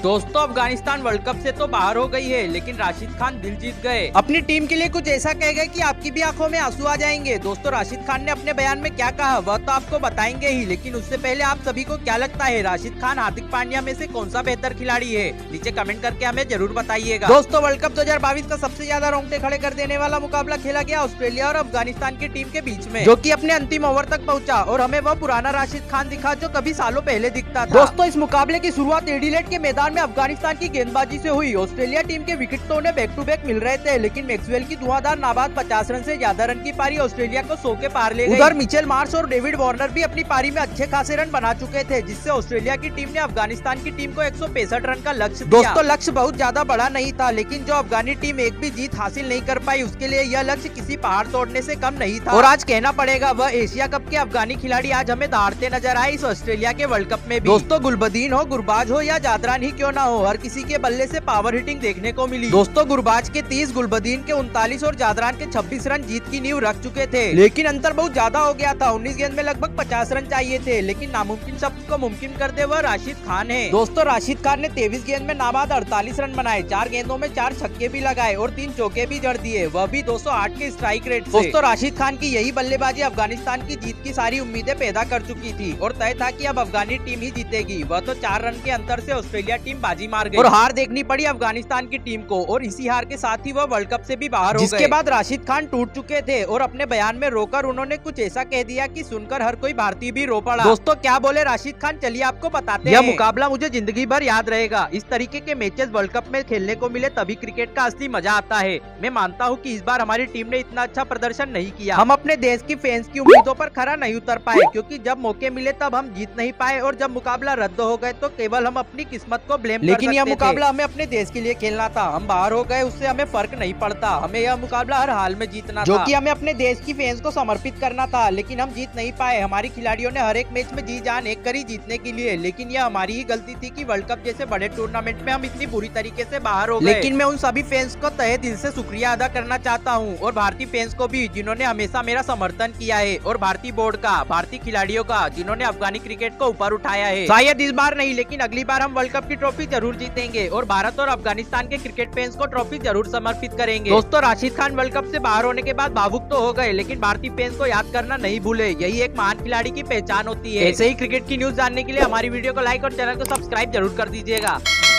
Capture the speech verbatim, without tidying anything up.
दोस्तों Afghanistan world cup से तो बाहर हो गई है, लेकिन राशिद खान दिल जीत गए। अपनी टीम के लिए कुछ ऐसा कह गए कि आपकी भी आंखों में आंसू आ जाएंगे। दोस्तों राशिद खान ने अपने बयान में क्या कहा वह तो आपको बताएंगे ही, लेकिन उससे पहले आप सभी को क्या लगता है राशिद खान हार्दिक पांड्या में से कौन सा बेहतर खिलाड़ी है? नीचे कमेंट करके हमें जरूर बताइएगा। दोस्तों वर्ल्ड कप दो हजार बाईस का सबसे ज्यादा रोंगटे खड़े कर देने वाला मुकाबला खेला गया ऑस्ट्रेलिया और अफगानिस्तान की टीम के बीच में, जो की अपने अंतिम ओवर तक पहुँचा और हमें वह पुराना राशिद खान दिखा जो कभी सालों पहले दिखता था। दोस्तों इस मुकाबले की शुरुआत एडिलेड के मैदान में अफगानिस्तान की गेंदबाजी से हुई। ऑस्ट्रेलिया टीम के विकेट तो उन्हें बैक टू बैक मिल रहे थे, लेकिन मैक्सवेल की धुआंधार नाबाद पचास रन से ज्यादा रन की पारी ऑस्ट्रेलिया को सौ के पार ले गई। उधर मिचेल मार्श और डेविड वार्नर भी अपनी पारी में अच्छे खासे रन बना चुके थे, जिससे ऑस्ट्रेलिया की टीम ने अफगानिस्तान की टीम को एक सौ पैंसठ रन का लक्ष्य दिया। दोस्तों लक्ष्य बहुत ज्यादा बड़ा नहीं था, लेकिन जो अफगानी टीम एक भी जीत हासिल नहीं कर पाई उसके लिए यह लक्ष्य किसी पहाड़ तोड़ने से कम नहीं था। और आज कहना पड़ेगा वह एशिया कप के अफगानी खिलाड़ी आज हमें दहाड़ते नजर आए इस ऑस्ट्रेलिया के वर्ल्ड कप में भी। दोस्तों गुलबदीन हो, गुरबाज हो या जादरान ही क्यों ना हो, हर किसी के बल्ले से पावर हिटिंग देखने को मिली। दोस्तों गुरबाज के तीस, गुलबदीन के उनतालीस और जादरान के छब्बीस रन जीत की नींव रख चुके थे, लेकिन अंतर बहुत ज्यादा हो गया था। उन्नीस गेंद में लगभग पचास रन चाहिए थे, लेकिन नामुमकिन शब्द को मुमकिन कर दे वह राशिद खान है। दोस्तों राशिद खान ने तेईस गेंद में नाबाद अड़तालीस रन बनाए, चार गेंदों में चार छक्के भी लगाए और तीन चौके भी जड़ दिए, वह भी दो सौ आठ के स्ट्राइक रेट से। दोस्तों राशिद खान की यही बल्लेबाजी अफगानिस्तान की जीत की सारी उम्मीदें पैदा कर चुकी थी और तय था कि अब अफगानी टीम ही जीतेगी। वह तो चार रन के अंतर से ऑस्ट्रेलिया टीम बाजी मार गई और हार देखनी पड़ी अफगानिस्तान की टीम को, और इसी हार के साथ ही वह वर्ल्ड कप से भी बाहर हो गए। जिसके बाद राशिद खान टूट चुके थे और अपने बयान में रोकर उन्होंने कुछ ऐसा कह दिया कि सुनकर हर कोई भारतीय भी रो पड़ा। दोस्तों क्या बोले राशिद खान, चलिए आपको बताते हैं। यह मुकाबला मुझे जिंदगी भर याद रहेगा। इस तरीके के मैचेस वर्ल्ड कप में खेलने को मिले तभी क्रिकेट का असली मजा आता है। मैं मानता हूँ कि इस बार हमारी टीम ने इतना अच्छा प्रदर्शन नहीं किया। हम अपने देश की फैंस की उम्मीदों पर खरा नहीं उतर पाए, क्योंकि जब मौके मिले तब हम जीत नहीं पाए और जब मुकाबला रद्द हो गए तो केवल हम अपनी किस्मत को ब्लेम कर सकते थे। लेकिन यह मुकाबला हमें अपने देश के लिए खेलना था, हम बाहर हो गए उससे हमें फर्क नहीं पड़ता। हमें यह मुकाबला हर हाल में जीतना जो था, कि हमें अपने देश की फैंस को समर्पित करना था, लेकिन हम जीत नहीं पाए। हमारी खिलाड़ियों ने हर एक मैच में जी जान एक करी जीतने के लिए, लेकिन यह हमारी ही गलती थी कि वर्ल्ड कप जैसे बड़े टूर्नामेंट में हम इतनी बुरी तरीके से बाहर हो गए। लेकिन मैं उन सभी फैंस को तहे दिल से शुक्रिया अदा करना चाहता हूँ, और भारतीय फैंस को भी जिन्होंने हमेशा मेरा समर्थन किया है, और भारतीय बोर्ड का, भारतीय खिलाड़ियों का जिन्होंने अफगानी क्रिकेट को ऊपर उठाया है। शायद इस बार नहीं, लेकिन अगली बार हम वर्ल्ड कप की ट्रॉफी जरूर जीतेंगे और भारत और अफगानिस्तान के क्रिकेट फैंस को ट्रॉफी जरूर समर्पित करेंगे। दोस्तों राशिद खान वर्ल्ड कप से बाहर होने के बाद भावुक तो हो गए, लेकिन भारतीय फैंस को याद करना नहीं भूले। यही एक महान खिलाड़ी की पहचान होती है। ऐसे ही क्रिकेट की न्यूज जानने के लिए हमारी वीडियो को लाइक और चैनल को सब्सक्राइब जरूर कर दीजिएगा।